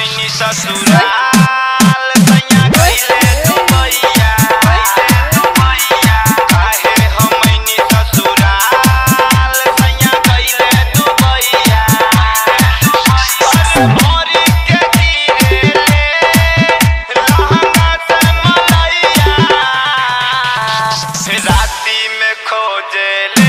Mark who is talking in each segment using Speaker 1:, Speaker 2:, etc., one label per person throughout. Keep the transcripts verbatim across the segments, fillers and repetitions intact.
Speaker 1: हमनी ससुराल सैया गइले दुबैया काहे हमनी ससुराल सैया गइले दुबैया मोरी के गिरेले लहंगा से मलैया राती में खोजेले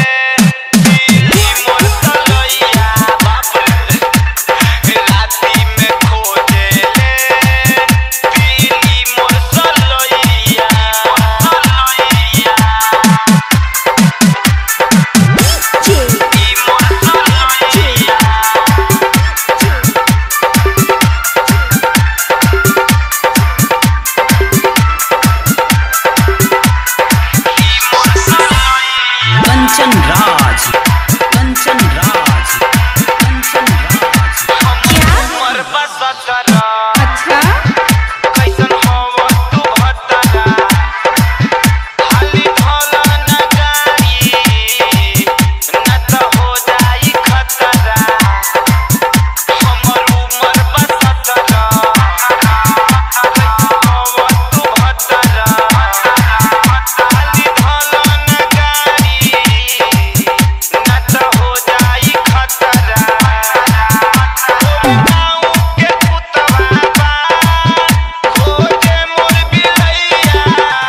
Speaker 2: कंचन राज कंचन राज कंचन राज
Speaker 1: क्या उमर बसतरा
Speaker 3: अच्छा
Speaker 1: कैसन होव तू भतरा खाली भला न गाड़ी न त हो जाई खतरा हमर उमर बसतरा कैसन होव तू भतरा खाली भला न गाड़ी न त हो जाई खतरा गाँव के पुतवा बा खोजे मोर बिलैया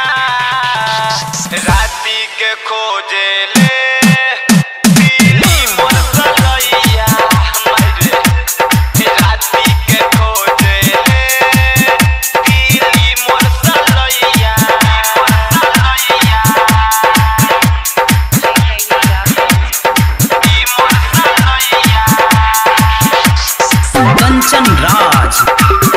Speaker 1: राती के खोजे ले पीली मोर सलैया राती के खोजे ले पीली मोर सलैया
Speaker 2: कंचन राज